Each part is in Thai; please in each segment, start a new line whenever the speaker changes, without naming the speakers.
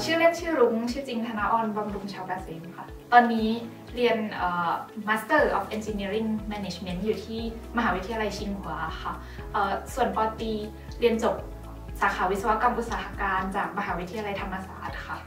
ชื่อเล่นชื่อรุ้งชื่อจริงธนาออนบำรุงชาวเกษมค่ะตอนนี้เรียน Master of Engineering Management อยู่ที่มหาวิทยาลัยชิงหัวค่ะส่วนป.ตรีเรียนจบสาขาวิศวกรรมอุตสาหการจากมหาวิทยาลัยธรรมศาสตร์ค่ะ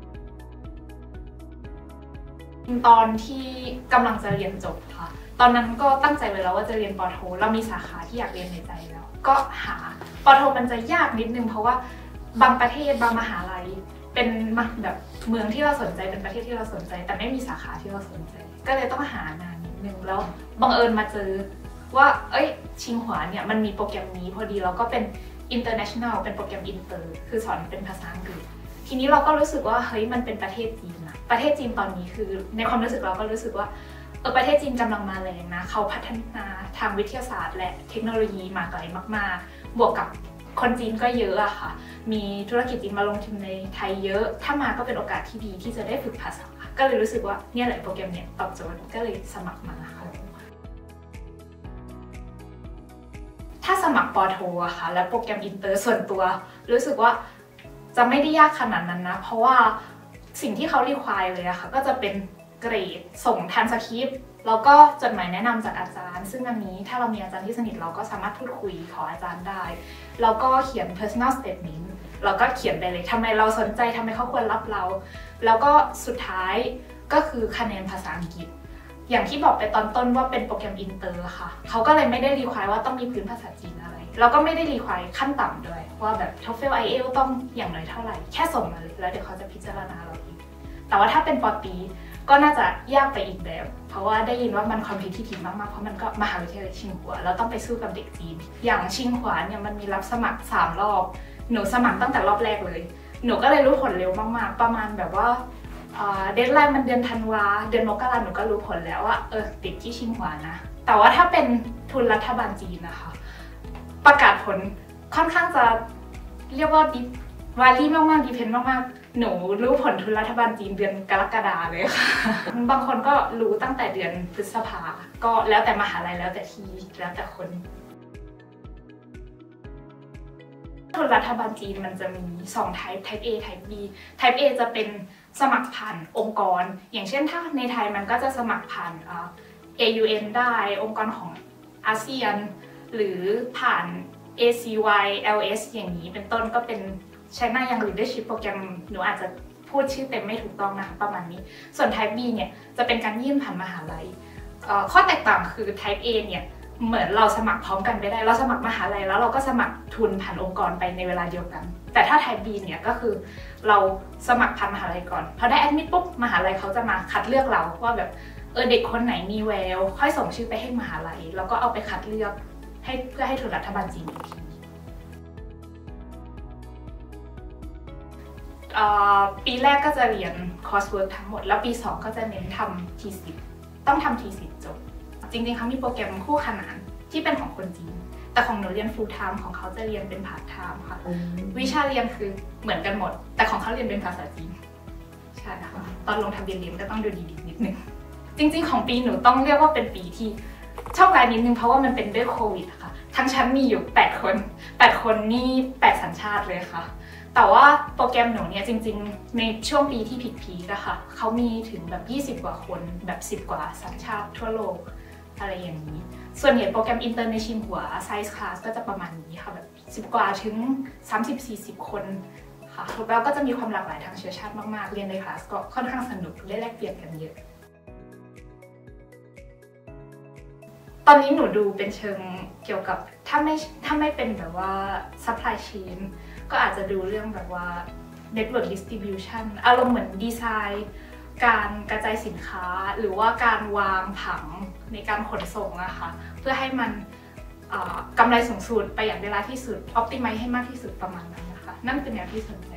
ตอนที่กำลังจะเรียนจบค่ะตอนนั้นก็ตั้งใจไว้แล้วว่าจะเรียนป.โทเรามีสาขาที่อยากเรียนในใจแล้วก็หาป.โทมันจะยากนิดนึงเพราะว่าบางประเทศบางมหาลัยเป็นแบบเมืองที่เราสนใจเป็นประเทศที่เราสนใจแต่ไม่มีสาขาที่เราสนใจก็เลยต้องหานานนิดนึงแล้วบังเอิญมาเจอว่าชิงหัวเนี่ยมันมีโปรแกรมนี้พอดีแล้วก็เป็น international เป็นโปรแกรมอินเตอร์คือสอนเป็นภาษาอังกฤษทีนี้เราก็รู้สึกว่าเฮ้ยมันเป็นประเทศจีนนะประเทศจีนตอนนี้คือในความรู้สึกเราก็รู้สึกว่าประเทศจีนกำลังมาแรงนะเขาพัฒนาทางวิทยาศาสตร์และเทคโนโลยีมาไกลมากๆบวกกับคนจีนก็เยอะอะค่ะมีธุรกิจจีนมาลงทุนในไทยเยอะถ้ามาก็เป็นโอกาสที่ดีที่จะได้ฝึกภาษาก็เลยรู้สึกว่าเนี่ยแหละโปรแกรมเนี่ยตอบโจทย์ก็เลยสมัครมาค่ะถ้าสมัครป.โทอะค่ะและโปรแกรมอินเตอร์ส่วนตัวรู้สึกว่าจะไม่ได้ยากขนาดนั้นนะเพราะว่าสิ่งที่เขารีควายเลยอะค่ะก็จะเป็นเกรดส่งทันสคริปต์แล้วก็จดหมายแนะนำจากอาจารย์ซึ่งอันนี้ถ้าเรามีอาจารย์ที่สนิทเราก็สามารถพูดคุยขออาจารย์ได้แล้วก็เขียน personal statement แล้วก็เขียนไปเลยทำไมเราสนใจทำไมเขาควรรับเราแล้วก็สุดท้ายก็คือคะแนนภาษาอังกฤษอย่างที่บอกไปตอนต้นว่าเป็นโปรแกรมอินเตอร์ค่ะเขาก็เลยไม่ได้รีควายว่าต้องมีพื้นภาษาจีนอะไรแล้วก็ไม่ได้รีควายขั้นต่ำด้วยว่าแบบ TOEFL IELTS ต้องอย่างน้อยเท่าไหร่แค่ส่งมาเลยแล้วเดี๋ยวเขาจะพิจารณาเราเองแต่ว่าถ้าเป็นป.ตรีก็น่าจะยากไปอีกแบบเพราะว่าได้ยินว่ามันคอมเพทิทีฟมากๆเพราะมันก็มหาวิทยาลัยชิงหัวเราต้องไปสู้กับเด็กจีนอย่างชิงหัวเนี่ยมันมีรับสมัคร3 รอบหนูสมัครตั้งแต่รอบแรกเลยหนูก็เลยรู้ผลเร็วมากๆประมาณแบบว่าเดดไลน์มันเดือนธันวาเดือนมกราหนูก็รู้ผลแล้วว่าติดที่ชิงหัวนะแต่ว่าถ้าเป็นทุนรัฐบาลจีนนะคะประกาศผลค่อนข้างจะเรียกว่าวารี่มากๆดิเพนมากๆหนูรู้ผลทุนรัฐบาลจีนเดือนกรกฎาเลยค่ะบางคนก็รู้ตั้งแต่เดือนพฤษภาก็แล้วแต่มหาลัยแล้วแต่ที่แล้วแต่คนทุนรัฐบาลจีนมันจะมี2 type type A type B type A จะเป็นสมัครผ่านองค์กรอย่างเช่นถ้าในไทยมันก็จะสมัครผ่านAUN ได้องค์กรของอาเซียนหรือผ่าน ACYLS อย่างนี้เป็นต้นก็เป็นChina Young Leadership โปรแกรมหนูอาจจะพูดชื่อเต็มไม่ถูกต้องนะคะประมาณนี้ส่วน Type B เนี่ยจะเป็นการยื่นผ่านมหาลัยข้อแตกต่างคือ Type A เนี่ยเหมือนเราสมัครพร้อมกันไปได้เราสมัครมหาลัยแล้วเราก็สมัครทุนผ่านองค์กรไปในเวลาเดียวกันแต่ถ้า Type B เนี่ยก็คือเราสมัครผ่านมหาลัยก่อนพอได้แอดมิดปุ๊บมหาลัยเขาจะมาคัดเลือกเราว่าแบบเด็กคนไหนมีแววค่อยส่งชื่อไปให้มหาลัยแล้วก็เอาไปคัดเลือกเพื่อให้ทุนรัฐบาลจีนอีกทีปีแรกก็จะเรียนคอร์สเวิร์กทั้งหมดแล้วปี2ก็จะเน้นทำทีสิทธ์ต้องทำทีสิทธ์จบจริงๆเขามีโปรแกรมคู่ขนานที่เป็นของคนจีนแต่ของหนูเรียน full time ของเขาจะเรียนเป็น part time ค่ะวิชาเรียนคือเหมือนกันหมดแต่ของเขาเรียนเป็นภาษาจีนใช่ค่ะตอนลงทะเบียนเรียนก็ต้องดูดีๆนิดนึงจริงๆของปีหนูต้องเรียกว่าเป็นปีที่โชคร้ายนิดนึงเพราะว่ามันเป็นด้วยโควิดค่ะทั้งชั้นมีอยู่8 คนนี่8 สัญชาติเลยค่ะแต่ว่าโปรแกรมหนูเนี่ยจริงๆในช่วงปีที่พีคๆอะค่ะเขามีถึงแบบ20 กว่าคนแบบ10 กว่าสัญชาติทั่วโลกอะไรอย่างนี้ส่วนใหญ่โปรแกรมอินเตอร์ในชิงหัวไซส์คลาสก็จะประมาณนี้ค่ะแบบ10 กว่าถึง30-40 คนค่ะแล้วก็จะมีความหลากหลายทางเชื้อชาติมากๆเรียนในคลาสก็ค่อนข้างสนุกได้แลกเปลี่ยนกันเยอะตอนนี้หนูดูเป็นเชิงเกี่ยวกับถ้าไม่เป็นแบบว่า supply chain ก็อาจจะดูเรื่องแบบว่า network distribution อารมณ์เหมือนดีไซน์การกระจายสินค้าหรือว่าการวางผังในการขนส่งอะค่ะเพื่อให้มันกำไรสูงสุดประหยัดเวลาที่สุด optimize ให้มากที่สุดประมาณนั้นนะคะนั่นเป็นแนวที่สนใจ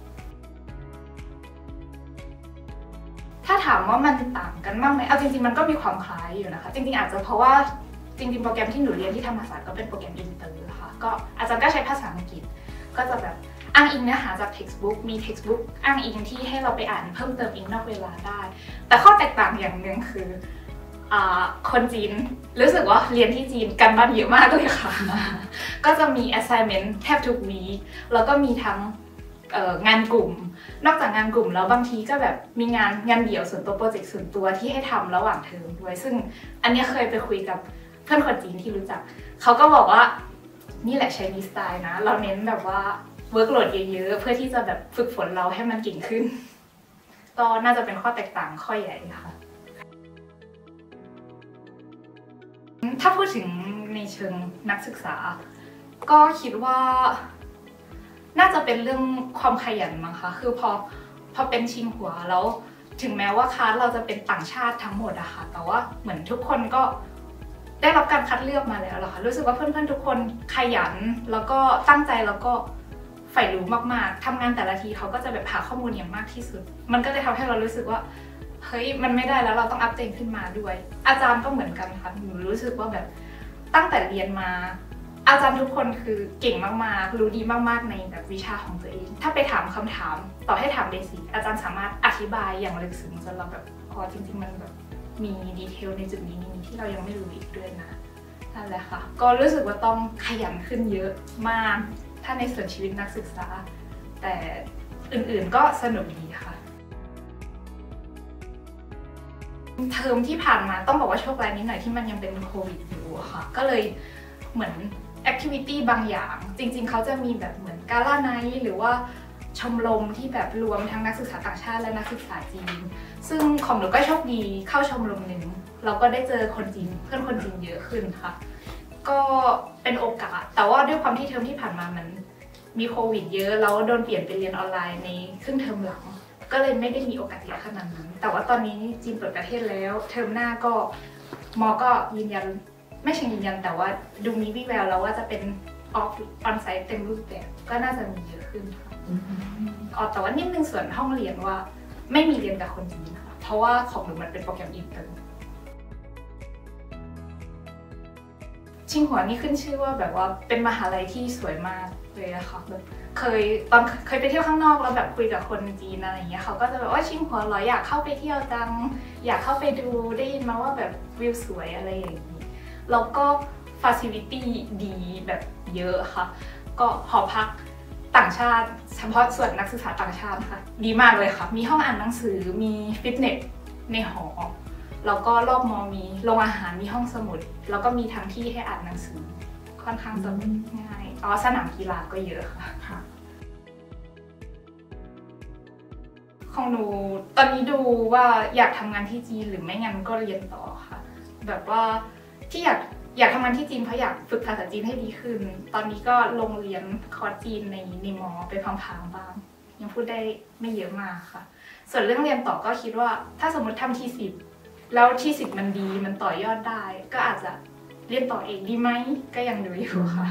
ถ้าถามว่ามันต่างกันบ้างไหมเอาจริงๆมันก็มีความคล้ายอยู่นะคะจริงๆอาจจะเพราะว่าจริงๆโปรแกรมที่หนูเรียนที่ธรรมศาสตร์ก็เป็นโปรแกรมอินเตอร์ค่ะก็อาจารย์ก็ใช้ภาษาอังกฤษก็จะแบบอ้างอิงเนื้อหาจาก textbook มี textbook อ้างอิงที่ให้เราไปอ่านเพิ่มเติมอีกนอกเวลาได้แต่ข้อแตกต่างอย่างหนึ่งคือคนจีนรู้สึกว่าเรียนที่จีนกันบ้านเยอะมากเลยค่ะ ก็จะมี assignment แทบทุกวีคแล้วก็มีทั้งงานกลุ่มนอกจากงานกลุ่มแล้วบางทีก็แบบมีงานเดี่ยวส่วนตัวโปรเจกต์ส่วนตัวที่ให้ทำระหว่างเทอมด้วยซึ่งอันนี้เคยไปคุยกับเพื่อนคนจีนที่รู้จักเขาก็บอกว่านี่แหละ Chinese style นะเราเน้นแบบว่าเวิร์กโหลดเยอะๆเพื่อที่จะแบบฝึกฝนเราให้มันเก่งขึ้นก็น่าจะเป็นข้อแตกต่างข้อใหญ่ค่ะถ้าพูดถึงในเชิงนักศึกษาก็คิดว่าน่าจะเป็นเรื่องความขยันมั้งคะคือพอเป็นชิงหัวแล้วถึงแม้ว่าคลาสเราจะเป็นต่างชาติทั้งหมดอะค่ะแต่ว่าเหมือนทุกคนก็ได้รับการคัดเลือกมาแล้วค่ะรู้สึกว่าเพื่อนๆทุกคนขยันแล้วก็ตั้งใจแล้วก็ใฝ่รู้มากๆทำงานแต่ละทีเขาก็จะแบบหาข้อมูลอย่างมากที่สุดมันก็เลยทำให้เรารู้สึกว่าเฮ้ยมันไม่ได้แล้วเราต้องอัพตัวเองขึ้นมาด้วยอาจารย์ก็เหมือนกันค่ะหนูรู้สึกว่าแบบตั้งแต่เรียนมาอาจารย์ทุกคนคือเก่งมากๆรู้ดีมากๆในแบบวิชาของตัวเองถ้าไปถามคำถามต่อให้ถามเบสิกอาจารย์สามารถอธิบายอย่างลึกซึ้งจนเราแบบจริงๆมันแบบมีดีเทลในจุดนี้ที่เรายังไม่รู้อีกด้วยนะนั่นแหละค่ะก็รู้สึกว่าต้องขยันขึ้นเยอะมากถ้าในส่วนชีวิตนักศึกษาแต่อื่นๆก็สนุกดีค่ะเทอมที่ผ่านมาต้องบอกว่าโชคร้ายนิดหน่อยที่มันยังเป็นโควิดอยู่ค่ะก็เลยเหมือนแอคทิวิตี้บางอย่างจริงๆเขาจะมีแบบเหมือนกาล่าไนท์หรือว่าชมรมที่แบบรวมทั้งนักศึกษาต่างชาติและนักศึกษาจีนซึ่งของหนูก็โชคดีเข้าชมรมหนึ่งเราก็ได้เจอคนจีนเพื่อนคนจีนเยอะขึ้นค่ะก็เป็นโอกาสแต่ว่าด้วยความที่เทอมที่ผ่านมามันมีโควิดเยอะแล้วโดนเปลี่ยนไปเรียนออนไลน์ในครึ่งเทอมหลังก็เลยไม่ได้มีโอกาสเยอะขนาดนั้นแต่ว่าตอนนี้จีนเปิดประเทศแล้วเทอมหน้าก็มอก็ยืนยันไม่ใช่ยืนยันแต่ว่าดูมีวี่แววแล้วว่าจะเป็นออนไซต์เต็มรูปแบบก็น่าจะมีเยอะขึ้นค่ะแต่ว่านิดนึงส่วนห้องเรียนว่าไม่มีเรียนกับคนจีนค่ะเพราะว่าของหนูมันเป็นโปรแกรมอินเตอร์ชิงหัวนี่ขึ้นชื่อว่าแบบว่าเป็นมหาลัยที่สวยมากเลยอะค่ะแบบเคยไปเที่ยวข้างนอกแล้วแบบคุยกับคนจีนอะไรอย่างเงี้ยเขาก็จะแบบว่าชิงหัวเหรออยากเข้าไปเที่ยวจังอยากเข้าไปดูได้ยินมาว่าแบบวิวสวยอะไรอย่างนี้แล้วก็ฟาซิลิตี้ดีแบบเยอะค่ะก็หอพักต่างชาติเฉพาะส่วนนักศึกษาต่างชาติค่ะดีมากเลยค่ะมีห้องอ่านหนังสือมีฟิตเนสในหอแล้วก็รอบมอมีโรงอาหารมีห้องสมุดแล้วก็มีทั้งที่ให้อ่านหนังสือค่อนข้างจะง่ายสนามกีฬาก็เยอะค่ะของหนูตอนนี้ดูว่าอยากทำงานที่จีนหรือไม่งั้นก็เรียนต่อค่ะแบบว่าที่อยากทำงานที่จีนเพราะอยากฝึกภาษาจีนให้ดีขึ้นตอนนี้ก็ลงเรียนคอร์สจีนในมอไปพังๆบ้างยังพูดได้ไม่เยอะมากค่ะส่วนเรื่องเรียนต่อก็คิดว่าถ้าสมมติทำที่10แล้วที่10มันดีมันต่อยอดได้ก็อาจจะเรียนต่อเองดีไหมก็ยังดูอยู่ค่ะ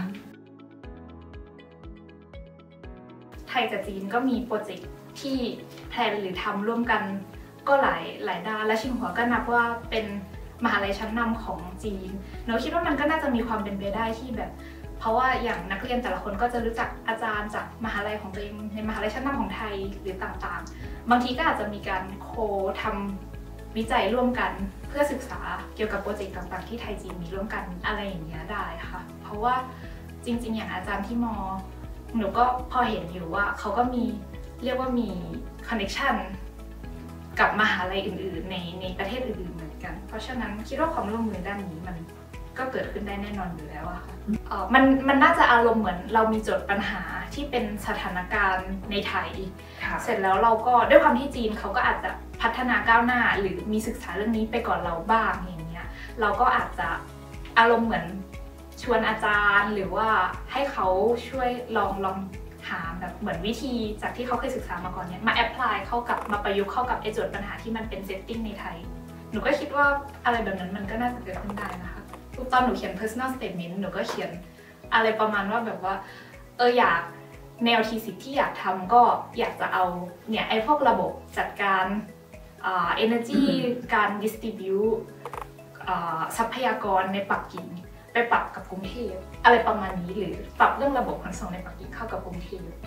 ไทยกับจีนก็มีโปรเจกต์ที่แพลนหรือทำร่วมกันก็หลายด้านและชิงหัวก็นับว่าเป็นมหาลัยชั้นนำของจีนหนูคิดว่ามันก็น่าจะมีความเป็นไปได้ที่แบบเพราะว่าอย่างนักเรียนแต่ละคนก็จะรู้จักอาจารย์จากมหาลัยของตัวเองในมหาลัยชั้นนำของไทยหรือต่างๆบางทีก็อาจจะมีการโคทำวิจัยร่วมกันเพื่อศึกษาเกี่ยวกับโปรเจกต์ต่างๆที่ไทยจีนมีร่วมกันอะไรอย่างเงี้ยได้ค่ะเพราะว่าจริงๆอย่างอาจารย์ที่ม.หนูก็พอเห็นอยู่ว่าเขาก็มีเรียกว่ามีคอนเนคชั่นกับมหาลัยอื่นๆในประเทศอื่นๆเหมือนกันเพราะฉะนั้นคิดว่าความร่วมมือด้านนี้มันก็เกิดขึ้นได้แน่นอนอยู่แล้วอะค่ะมันน่าจะอารมณ์เหมือนเรามีโจทย์ปัญหาที่เป็นสถานการณ์ในไทยเสร็จแล้วเราก็ด้วยความที่จีนเขาก็อาจจะพัฒนาก้าวหน้าหรือมีศึกษาเรื่องนี้ไปก่อนเราบ้างอย่างเงี้ยเราก็อาจจะอารมณ์เหมือนชวนอาจารย์หรือว่าให้เขาช่วยลองหาแบบเหมือนวิธีจากที่เขาเคยศึกษามาก่อนเนี่ยมาแอพพลายเข้ากับมาประยุกต์เข้ากับไอ้โจทย์ปัญหาที่มันเป็นเซตติ้งในไทยหนูก็คิดว่าอะไรแบบนั้นมันก็น่าจะเกิดขึ้นได้นะคะตอนหนูเขียน personal statement หนูก็เขียนอะไรประมาณว่าแบบว่าอยากแนวทีสิที่อยากทำก็อยากจะเอาเนี่ยไอ้พวกระบบจัดการenergy การ distribute ทรัพยากรในปักกิ่งไปปรับกับกรุงเทพอะไรประมาณนี้หรือปรับเรื่องระบบขนส่งในปักกิ่งเข้ากับกรุงเทพ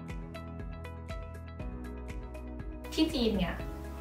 ที่จีนเนี่ย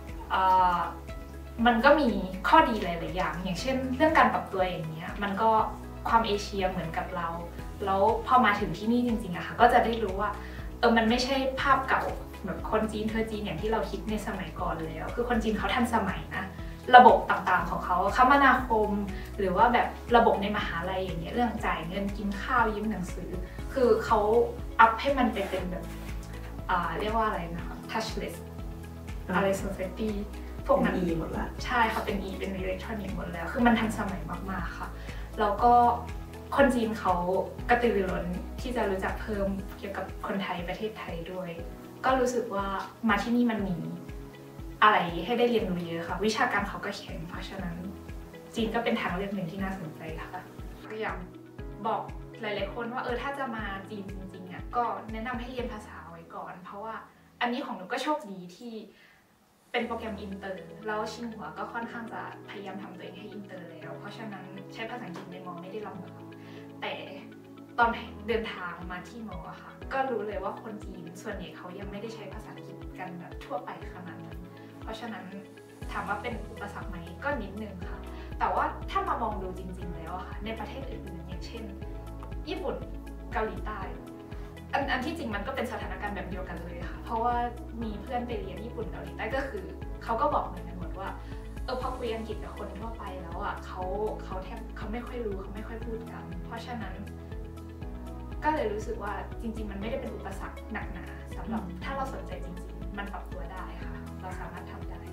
มันก็มีข้อดีหลายๆอย่างอย่างเช่นเรื่องการปรับตัวอย่างเงี้ยมันก็ความเอเชียเหมือนกับเราแล้วพอมาถึงที่นี่จริงๆอะค่ะก็จะได้รู้ว่ามันไม่ใช่ภาพเก่าแบบคนจีนเธอจีนอย่างที่เราคิดในสมัยก่อนแล้วคือคนจีนเขาทันสมัยนะระบบต่างๆของเขาคมนาคมหรือว่าแบบระบบในมหาลัยอย่างเงี้ยเรื่องจ่ายเงินกินข้าวยืมหนังสือคือเขาอัพให้มันไปเป็นแบบเรียกว่าอะไรนะคะ touchless อะไร society พวกนั้น
หมดละ
ใช่ค่ะเป็น เป็นอิเล็กทรอนิกส์หมดแล้วคือมันทันสมัยมากๆค่ะแล้วก็คนจีนเขากระตือรือร้นที่จะรู้จักเพิ่มเกี่ยวกับคนไทยประเทศไทยด้วยก็รู้สึกว่ามาที่นี่มันมีอะไรให้ได้เรียนรู้เยอะค่ะวิชาการเขาก็แข็งเพราะฉะนั้นจีนก็เป็นทางเลือกหนึ่งที่น่าสนใจค่ะก็อยากบอกหลายๆคนว่าถ้าจะมาจีนจริงๆอ่ะก็แนะนำให้เรียนภาษาไว้ก่อนเพราะว่าอันนี้ของหนูก็โชคดีที่เป็นโปรแกรมอินเตอร์แล้วชิงหัวก็ค่อนข้างจะพยายามทำตัวเองให้อินเตอร์แล้วเพราะฉะนั้นใช้ภาษาอังกฤษในมอไม่ได้ลำบากแต่ตอนเดินทางมาที่มอค่ะก็รู้เลยว่าคนจีนส่วนใหญ่เขายังไม่ได้ใช้ภาษาอังกฤษกันแบบทั่วไปขนาดนั้นเพราะฉะนั้นถามว่าเป็นอุปสรรคไหมก็นิดนึงค่ะแต่ว่าถ้ามามองดูจริงๆแล้วค่ะในประเทศอื่นๆอย่างเช่นญี่ปุ่นเกาหลีใต้อันที่จริงมันก็เป็นสถานการณ์แบบเดียวกันเลยค่ะเพราะว่ามีเพื่อนไปเรียนญี่ปุ่นเกาหลีใต้ก็คือเขาก็บอกเหมือนกันหมดว่าพอคุยอังกฤษกับคนทั่วไปแล้วอ่ะเขาแทบเขาไม่ค่อยรู้เขาไม่ค่อยพูดกันเพราะฉะนั้นก็เลยรู้สึกว่าจริงๆมันไม่ได้เป็นอุปสรรคหนักหนาสำหรับถ้าเราสนใจจริงๆมันปรับตัวได้ค่ะเราสามารถทำได้